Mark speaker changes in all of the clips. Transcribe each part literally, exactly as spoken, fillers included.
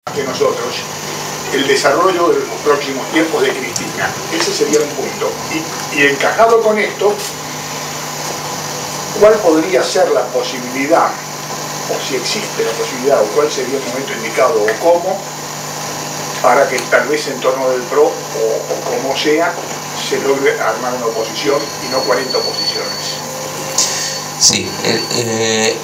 Speaker 1: que nosotros el desarrollo de los próximos tiempos de Cristina. Ese sería un punto. Y, y encajado con esto, ¿cuál podría ser la posibilidad, o si existe la posibilidad, o cuál sería el momento indicado, o cómo, para que tal vez en torno del PRO, o, o como sea, se logre armar una oposición y no cuarenta oposiciones?
Speaker 2: Sí, el, eh,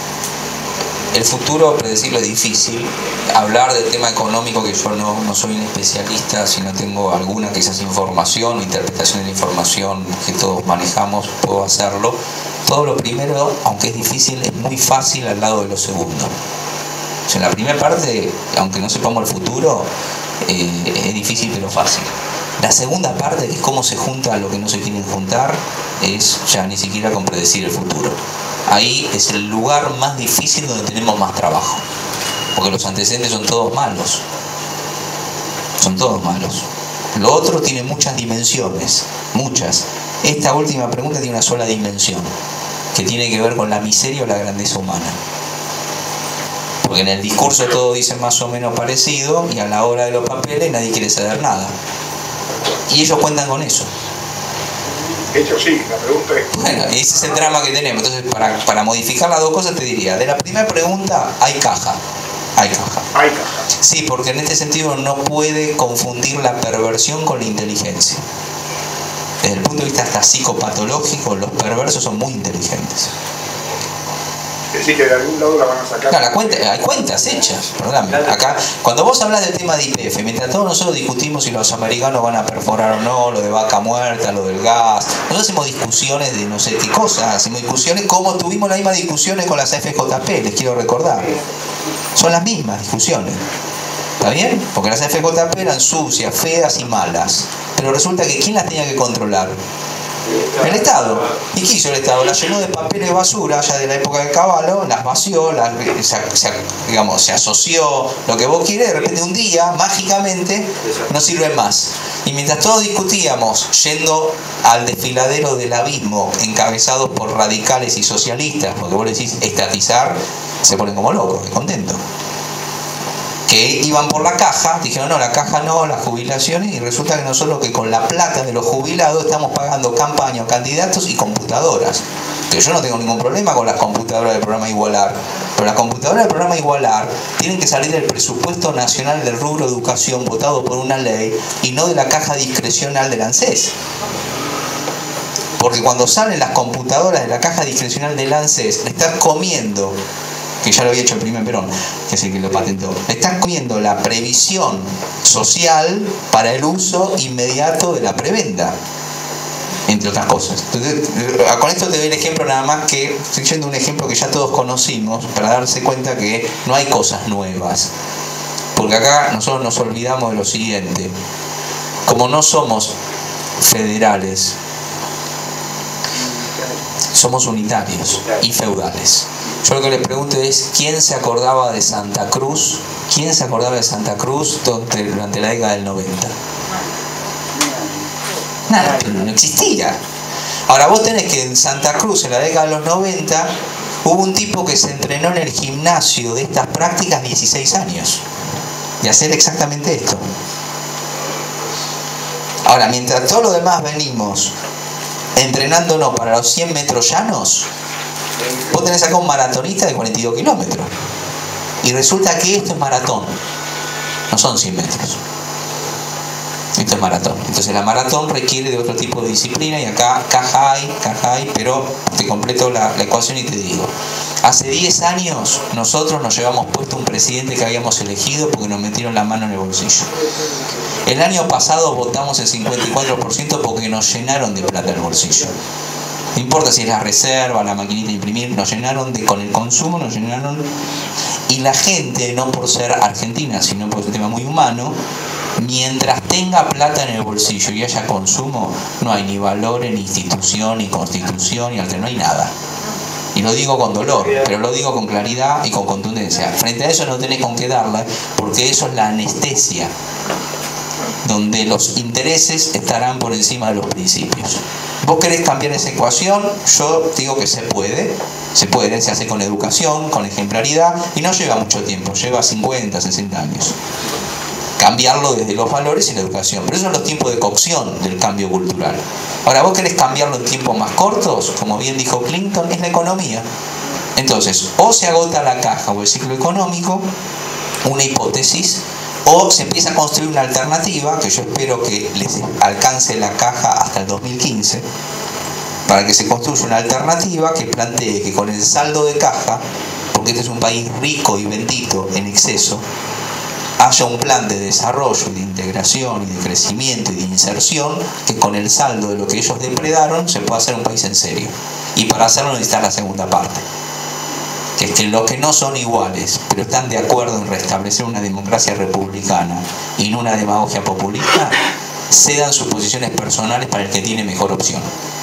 Speaker 2: el futuro predecirlo es difícil. Hablar del tema económico, que yo no, no soy un especialista, si no tengo alguna quizás información, interpretación de la información que todos manejamos, puedo hacerlo. Todo lo primero, aunque es difícil, es muy fácil al lado de lo segundo. O sea, en la primera parte, aunque no sepamos el futuro, eh, es difícil pero fácil. La segunda parte, que es cómo se junta lo que no se quieren juntar, es ya ni siquiera con predecir el futuro. Ahí es el lugar más difícil donde tenemos más trabajo, porque los antecedentes son todos malos. Son todos malos. Lo otro tiene muchas dimensiones, muchas. Esta última pregunta tiene una sola dimensión, que tiene que ver con la miseria o la grandeza humana. Porque en el discurso todos dicen más o menos parecido, y a la hora de los papeles nadie quiere ceder nada. Y ellos cuentan con eso.
Speaker 1: De hecho, sí, la pregunta es...
Speaker 2: Bueno, ese es el drama que tenemos. Entonces, para, para modificar las dos cosas, te diría, de la primera pregunta, hay caja. Hay caja.
Speaker 1: Hay caja.
Speaker 2: Sí, porque en este sentido no puede confundir la perversión con la inteligencia. Desde el punto de vista hasta psicopatológico, los perversos son muy inteligentes.
Speaker 1: Es decir, que de algún lado la van a sacar.
Speaker 2: Claro, la cuenta, hay cuentas hechas, perdóname. Acá, cuando vos hablas del tema de Y P F, mientras todos nosotros discutimos si los americanos van a perforar o no, lo de vaca muerta, lo del gas, nosotros hacemos discusiones de no sé qué cosas, hacemos discusiones como tuvimos las mismas discusiones con las F J P, les quiero recordar. Son las mismas discusiones. ¿Está bien? Porque las F J P eran sucias, feas y malas. Pero resulta que ¿quién las tenía que controlar? El Estado. ¿Y qué hizo el Estado? Las llenó de papeles de basura ya de la época de Caballo, las vació, las, se, se, digamos, se asoció, lo que vos quieres, de repente un día, mágicamente, no sirve más. Y mientras todos discutíamos, yendo al desfiladero del abismo, encabezados por radicales y socialistas, porque vos le decís estatizar, se ponen como locos, de contento. Que iban por la caja, dijeron no, la caja no, las jubilaciones, y resulta que nosotros que con la plata de los jubilados estamos pagando campañas, candidatos y computadoras. Que yo no tengo ningún problema con las computadoras del programa Igualar, pero las computadoras del programa Igualar tienen que salir del presupuesto nacional del rubro educación votado por una ley y no de la caja discrecional del ANSES. Porque cuando salen las computadoras de la caja discrecional del ANSES, le están comiendo, que ya lo había hecho el primer Perón, que es el que lo patentó, están comiendo la previsión social para el uso inmediato de la prebenda, entre otras cosas. Entonces, con esto te doy el ejemplo nada más, que estoy yendo un ejemplo que ya todos conocimos, para darse cuenta que no hay cosas nuevas. Porque acá nosotros nos olvidamos de lo siguiente: como no somos federales, somos unitarios y feudales. Yo lo que le pregunto es, ¿quién se acordaba de Santa Cruz? ¿Quién se acordaba de Santa Cruz durante, durante la década del noventa? Nada, pero no existía. Ahora vos tenés que en Santa Cruz, en la década de los noventa, hubo un tipo que se entrenó en el gimnasio de estas prácticas dieciséis años, de hacer exactamente esto. Ahora, mientras todos los demás venimos entrenándonos para los cien metros llanos, vos tenés acá un maratonista de cuarenta y dos kilómetros. Y resulta que esto es maratón. No son cien metros. Esto es maratón. Entonces la maratón requiere de otro tipo de disciplina, y acá caja hay, caja hay, pero te completo la, la ecuación y te digo. Hace diez años nosotros nos llevamos puesto un presidente que habíamos elegido porque nos metieron la mano en el bolsillo. El año pasado votamos el cincuenta y cuatro por ciento porque nos llenaron de plata el bolsillo. No importa si es la reserva, la maquinita de imprimir, nos llenaron de, con el consumo, nos llenaron. Y la gente, no por ser argentina, sino por un tema muy humano, mientras tenga plata en el bolsillo y haya consumo, no hay ni valores, ni institución, ni constitución, ni arte, no hay nada. Y lo digo con dolor, pero lo digo con claridad y con contundencia. Frente a eso no tenés con qué darla, porque eso es la anestesia, donde los intereses estarán por encima de los principios. Vos querés cambiar esa ecuación, yo digo que se puede, Se puede, se hace con educación, con ejemplaridad, y no lleva mucho tiempo, lleva cincuenta, sesenta años. Cambiarlo desde los valores y la educación. Pero esos son los tiempos de cocción del cambio cultural. Ahora, vos querés cambiarlo en tiempos más cortos, como bien dijo Clinton, es la economía. Entonces, o se agota la caja o el ciclo económico, una hipótesis, o se empieza a construir una alternativa, que yo espero que les alcance la caja hasta el dos mil quince, para que se construya una alternativa que plantee que con el saldo de caja, porque este es un país rico y bendito en exceso, haya un plan de desarrollo, de integración y de crecimiento y de inserción, que con el saldo de lo que ellos depredaron se pueda hacer un país en serio. Y para hacerlo necesitan la segunda parte, que es que los que no son iguales, pero están de acuerdo en restablecer una democracia republicana y no una demagogia populista, cedan sus posiciones personales para el que tiene mejor opción.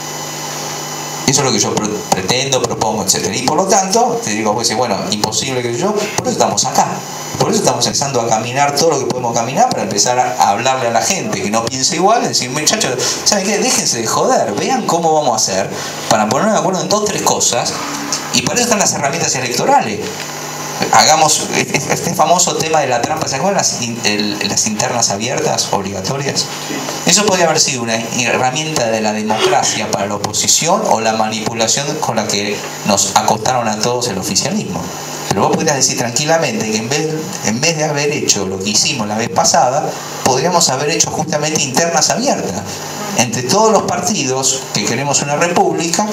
Speaker 2: Eso es lo que yo pretendo, propongo, etcétera. Y por lo tanto, te digo, pues, bueno, imposible que yo, por eso estamos acá. Por eso estamos empezando a caminar todo lo que podemos caminar para empezar a hablarle a la gente que no piensa igual, decir, muchachos, ¿saben qué? Déjense de joder, vean cómo vamos a hacer para ponernos de acuerdo en dos, tres cosas, y para eso están las herramientas electorales. Hagamos este famoso tema de la trampa, ¿se acuerdan las, el, las internas abiertas obligatorias? Eso podría haber sido una herramienta de la democracia para la oposición o la manipulación con la que nos acostaron a todos el oficialismo. Pero vos podrías decir tranquilamente que en vez, en vez de haber hecho lo que hicimos la vez pasada, podríamos haber hecho justamente internas abiertas entre todos los partidos que queremos una república.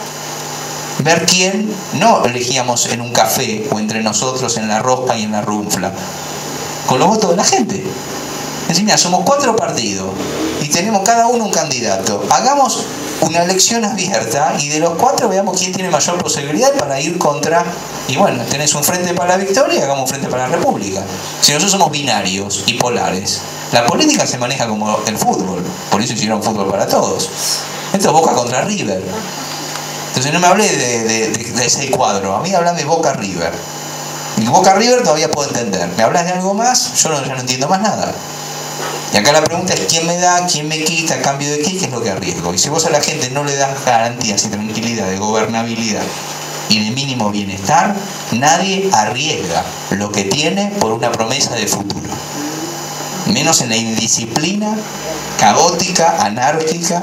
Speaker 2: Ver quién no elegíamos en un café o entre nosotros en la rosca y en la runfla, con los votos de la gente. Decir, mira, somos cuatro partidos y tenemos cada uno un candidato. Hagamos una elección abierta y de los cuatro veamos quién tiene mayor posibilidad para ir contra. Y bueno, tenés un frente para la victoria y hagamos un frente para la república. Si nosotros somos binarios y polares, la política se maneja como el fútbol. Por eso hicieron fútbol para todos. Esto es Boca contra River. Entonces no me hablé de, de, de, de ese cuadro, a mí hablame Boca River. Y Boca River todavía puedo entender. ¿Me hablas de algo más? Yo no, ya no entiendo más nada. Y acá la pregunta es quién me da, quién me quita, a cambio de qué, qué es lo que arriesgo. Y si vos a la gente no le das garantías y tranquilidad de gobernabilidad y de mínimo bienestar, nadie arriesga lo que tiene por una promesa de futuro. Menos en la indisciplina caótica, anárquica,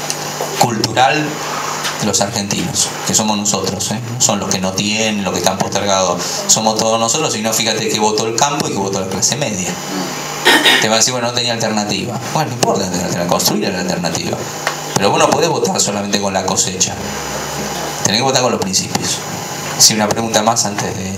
Speaker 2: cultural de los argentinos, que somos nosotros, ¿eh? Son los que no tienen, los que están postergados, somos todos nosotros, y no, fíjate que votó el campo y que votó la clase media. Te va a decir, bueno, no tenía alternativa. Bueno, no importa, construir la alternativa. Pero vos no podés votar solamente con la cosecha. Tenés que votar con los principios. Sí, una pregunta más antes de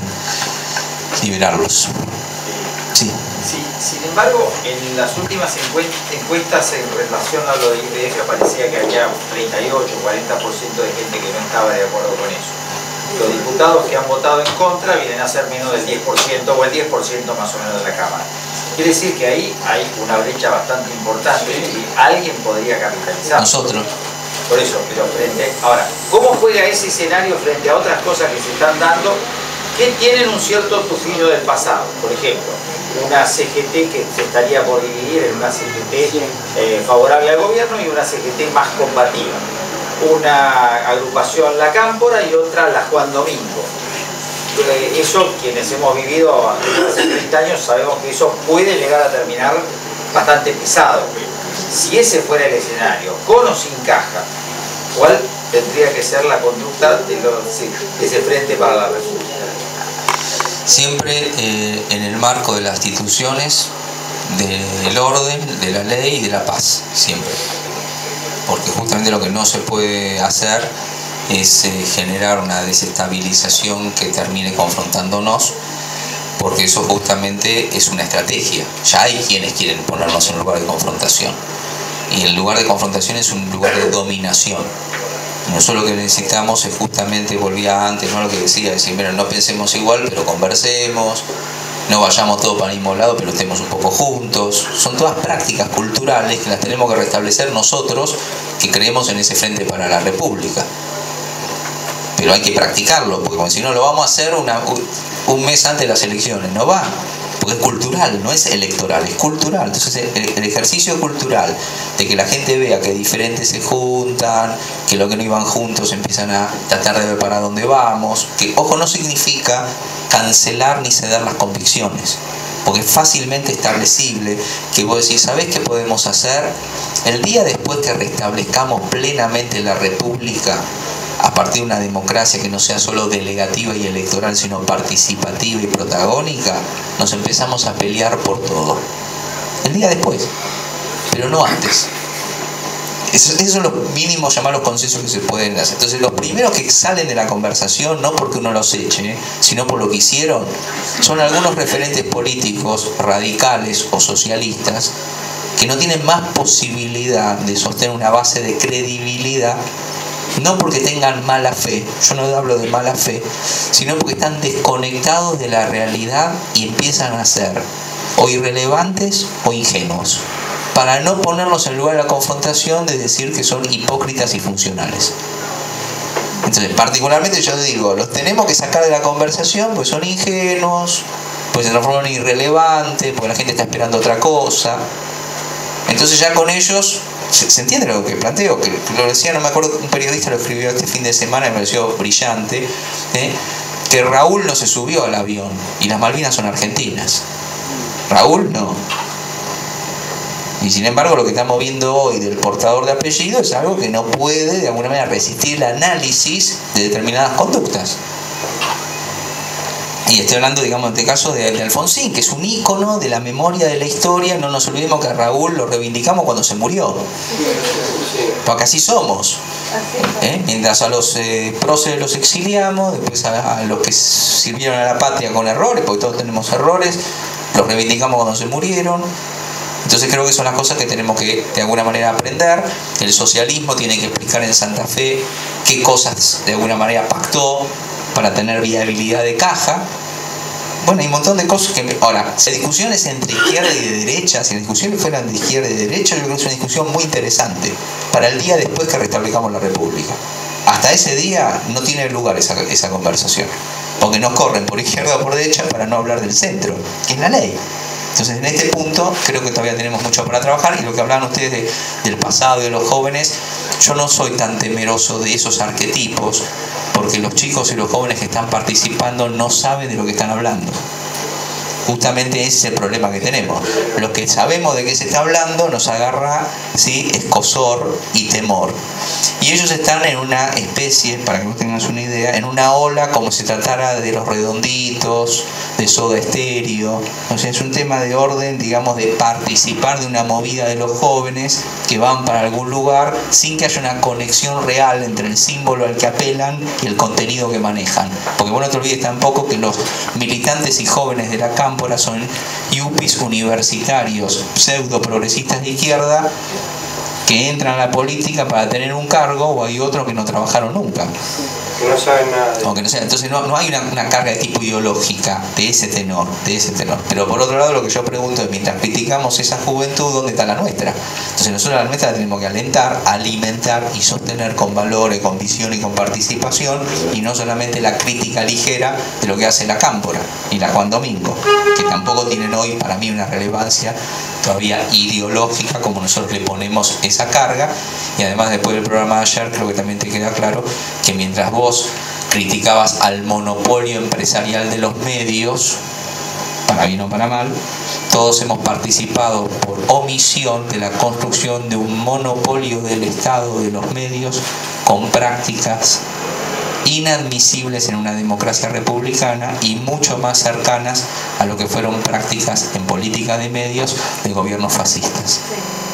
Speaker 2: liberarlos. Sí.
Speaker 3: Sí, sin embargo, en las últimas encuestas en relación a lo de I P F parecía que había treinta y ocho, cuarenta por ciento de gente que no estaba de acuerdo con eso. Los diputados que han votado en contra vienen a ser menos del diez por ciento o el diez por ciento más o menos de la Cámara. Quiere decir que ahí hay una brecha bastante importante y alguien podría capitalizar.
Speaker 2: Nosotros.
Speaker 3: Por eso, pero frente... Ahora, ¿cómo juega ese escenario frente a otras cosas que se están dando que tienen un cierto tufillo del pasado? Por ejemplo, una C G T que se estaría por dividir en una C G T eh, favorable al gobierno y una C G T más combativa. Una agrupación La Cámpora y otra La Juan Domingo. Eh, eso, quienes hemos vivido hace treinta años, sabemos que eso puede llegar a terminar bastante pesado. Si ese fuera el escenario, con o sin caja, ¿cuál tendría que ser la conducta de, los, de ese Frente para la República?
Speaker 2: Siempre eh, en el marco de las instituciones, del orden, de la ley y de la paz, siempre. Porque justamente lo que no se puede hacer es eh, generar una desestabilización que termine confrontándonos, porque eso justamente es una estrategia. Ya hay quienes quieren ponernos en un lugar de confrontación, y el lugar de confrontación es un lugar de dominación. Nosotros lo que necesitamos es justamente, volvía antes, ¿no?, lo que decía, decir, mira, no pensemos igual, pero conversemos, no vayamos todos para el mismo lado, pero estemos un poco juntos. Son todas prácticas culturales que las tenemos que restablecer nosotros, que creemos en ese Frente para la República. Pero hay que practicarlo, porque si no lo vamos a hacer una, un mes antes de las elecciones, no va. porque es cultural, no es electoral, es cultural. Entonces el, el ejercicio cultural de que la gente vea que diferentes se juntan, que lo que no iban juntos empiezan a tratar de ver para dónde vamos, que ojo no significa cancelar ni ceder las convicciones, porque es fácilmente establecible que vos decís, ¿sabés qué podemos hacer? El día después que restablezcamos plenamente la República, a partir de una democracia que no sea solo delegativa y electoral, sino participativa y protagónica, nos empezamos a pelear por todo. El día después, pero no antes. Esos, esos son los mínimos, llamados consensos que se pueden hacer. Entonces los primeros que salen de la conversación, no porque uno los eche, sino por lo que hicieron, son algunos referentes políticos radicales o socialistas que no tienen más posibilidad de sostener una base de credibilidad, no porque tengan mala fe, yo no hablo de mala fe, sino porque están desconectados de la realidad y empiezan a ser o irrelevantes o ingenuos, para no ponerlos en lugar de la confrontación de decir que son hipócritas y funcionales. Entonces, particularmente yo digo, los tenemos que sacar de la conversación, pues son ingenuos, pues se transforman en irrelevantes, porque la gente está esperando otra cosa. Entonces ya con ellos, ¿se, ¿se entiende lo que planteo? Que lo decía, no me acuerdo, un periodista lo escribió este fin de semana y me pareció brillante, ¿eh? Que Raúl no se subió al avión y las Malvinas son argentinas. Raúl no. Y sin embargo lo que estamos viendo hoy del portador de apellido es algo que no puede de alguna manera resistir el análisis de determinadas conductas. Y estoy hablando, digamos, en este caso de, de Alfonsín, que es un ícono de la memoria de la historia. No nos olvidemos que a Raúl lo reivindicamos cuando se murió, porque así somos, ¿eh? Mientras a los eh, próceres los exiliamos, después a, a los que sirvieron a la patria con errores, porque todos tenemos errores, los reivindicamos cuando se murieron. Entonces creo que son las cosas que tenemos que de alguna manera aprender. El socialismo tiene que explicar en Santa Fe qué cosas de alguna manera pactó para tener viabilidad de caja. Bueno, hay un montón de cosas que... Me... Ahora, si discusiones entre izquierda y de derecha, si las discusiones fueran de izquierda y de derecha, yo creo que es una discusión muy interesante para el día después que restablezcamos la República. Hasta ese día no tiene lugar esa, esa conversación, porque nos corren por izquierda o por derecha para no hablar del centro, que es la ley. Entonces en este punto creo que todavía tenemos mucho para trabajar. Y lo que hablaban ustedes de, del pasado y de los jóvenes, yo no soy tan temeroso de esos arquetipos, porque los chicos y los jóvenes que están participando no saben de lo que están hablando. Justamente ese es el problema que tenemos. Los que sabemos de qué se está hablando nos agarra, ¿sí?, escozor y temor. Y ellos están en una especie, para que no tengan una idea, en una ola como si tratara de Los Redonditos, de Soda Stereo. O sea, es un tema de orden, digamos, de participar de una movida de los jóvenes que van para algún lugar sin que haya una conexión real entre el símbolo al que apelan y el contenido que manejan. Porque vos no te olvides tampoco que los militantes y jóvenes de la Cámpora son yuppies universitarios, pseudo progresistas de izquierda, que entran a la política para tener un cargo, o hay otros que no trabajaron nunca.
Speaker 4: Que no saben nada.
Speaker 2: O que no saben. Entonces no, no hay una, una carga de tipo ideológica de ese tenor, de ese tenor. Pero por otro lado lo que yo pregunto es, mientras criticamos esa juventud, ¿dónde está la nuestra? Entonces nosotros la nuestra la tenemos que alentar, alimentar y sostener con valores, con visión y con participación, y no solamente la crítica ligera de lo que hace la Cámpora y la Juan Domingo, que tampoco tienen hoy para mí una relevancia todavía ideológica como nosotros le ponemos esa carga. Y además después del programa de ayer creo que también te queda claro que mientras vos criticabas al monopolio empresarial de los medios, para bien o para mal, todos hemos participado por omisión de la construcción de un monopolio del Estado de los medios con prácticas inadmisibles en una democracia republicana y mucho más cercanas a lo que fueron prácticas en política de medios de gobiernos fascistas.